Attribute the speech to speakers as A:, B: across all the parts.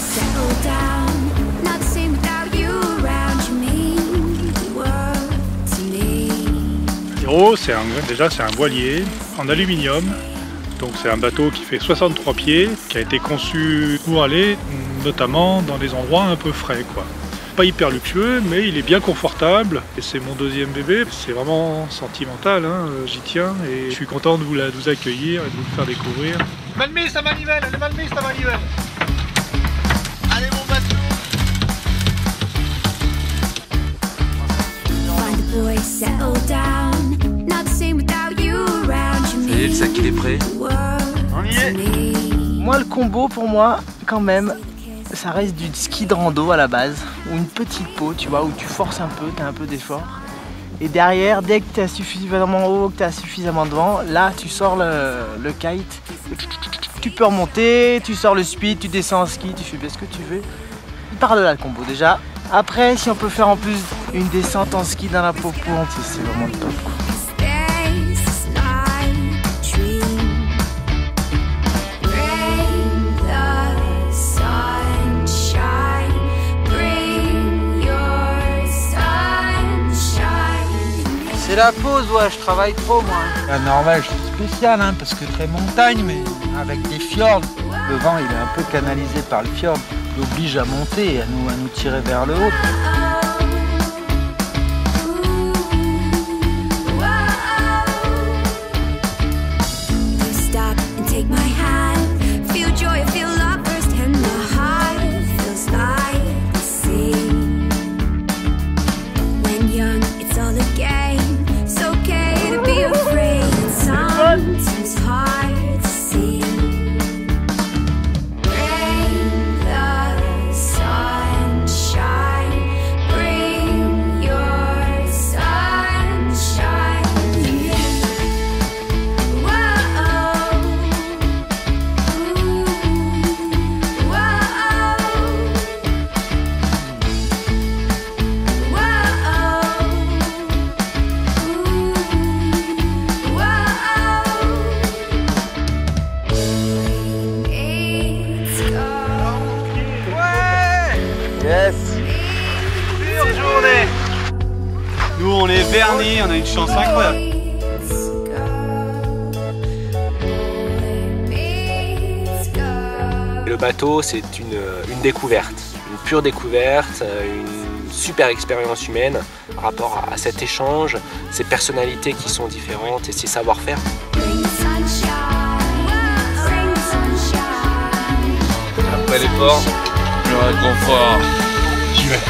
A: Hero, déjà c'est un voilier en aluminium. Donc c'est un bateau qui fait 63 pieds, qui a été conçu pour aller notamment dans des endroits un peu frais, quoi. Pas hyper luxueux, mais il est bien confortable. Et c'est mon deuxième bébé, c'est vraiment sentimental, hein. J'y tiens et je suis content de vous accueillir et de vous le faire découvrir.
B: Mal mise ta manivelle, elle est mal mise ta manivelle. Allez mon bateau.
C: Et le sac il est prêt.
B: On y est.
D: Moi le combo pour moi quand même ça reste du ski de rando à la base ou une petite peau tu vois où tu forces un peu, tu as un peu d'effort et derrière dès que tu as suffisamment haut, que tu as suffisamment de vent, là tu sors le kite, tu peux remonter, tu sors le speed, tu descends en ski, tu fais ce que tu veux. Par de là le combo déjà. Après si on peut faire en plus une descente en ski dans la peau pointe, c'est vraiment le top quoi.
C: C'est la pause, ouais, je travaille trop moi. La Norvège, c'est spécial, hein, parce que très montagne, mais avec des fjords. Le vent, il est un peu canalisé par le fjord. Il oblige à monter et à nous tirer vers le haut.
B: Yes. Pure journée. Nous on est vernis, on a une chance incroyable.
E: Le bateau c'est une découverte, une pure découverte, une super expérience humaine par rapport à cet échange, ces personnalités qui sont différentes et ces savoir-faire.
C: Après l'effort, le réconfort.
A: J'y vais.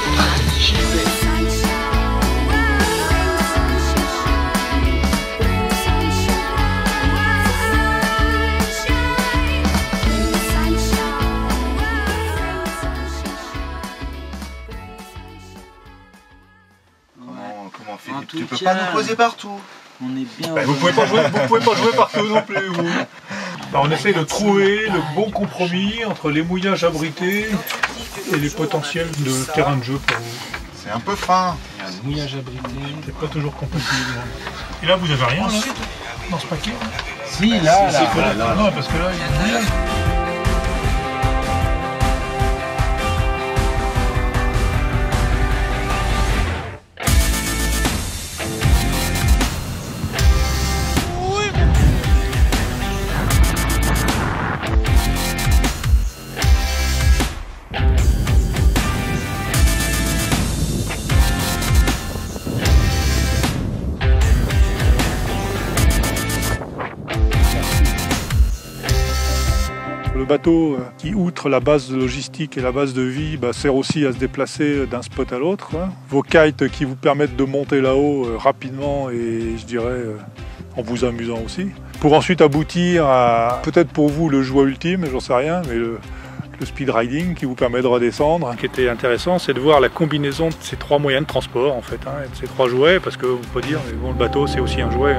B: Comment Philippe, tu peux pas nous poser partout.
C: On est bien.
A: Vous pouvez pas jouer partout non plus, vous. Bah, on essaie de trouver le bon compromis entre les mouillages abrités et les potentiels de terrain de jeu pour vous.
B: C'est un peu fin.
C: Le mouillage abrité.
A: C'est pas toujours compatible. Et là, vous avez rien là, dans ce paquet?
C: Si, là.
A: Non, parce que là, il y a un mouillage. Le bateau qui, outre la base de logistique et la base de vie, sert aussi à se déplacer d'un spot à l'autre. Vos kites qui vous permettent de monter là-haut rapidement et je dirais en vous amusant aussi. Pour ensuite aboutir à, peut-être pour vous, le joie ultime, j'en sais rien, mais le speed riding qui vous permet de redescendre. Ce qui était intéressant, c'est de voir la combinaison de ces trois moyens de transport en fait, et de ces trois jouets, parce que vous pouvez dire, mais bon, le bateau c'est aussi un jouet.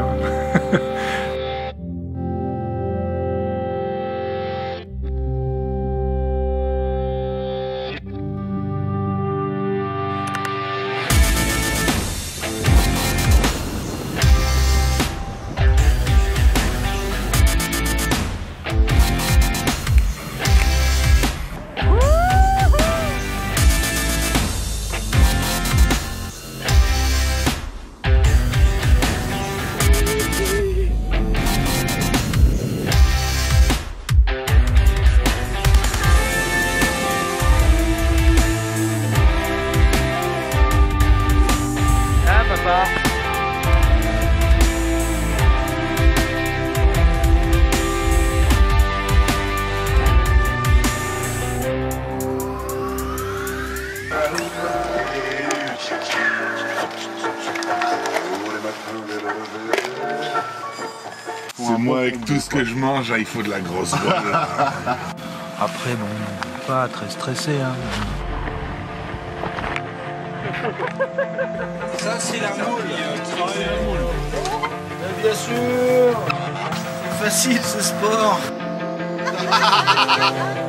F: Woo! Moi, avec tout ce que je mange, il faut de la grosse voile.
C: Après, bon, pas très stressé. Hein. Ça, c'est la moule. Bien sûr. C'est facile ce sport.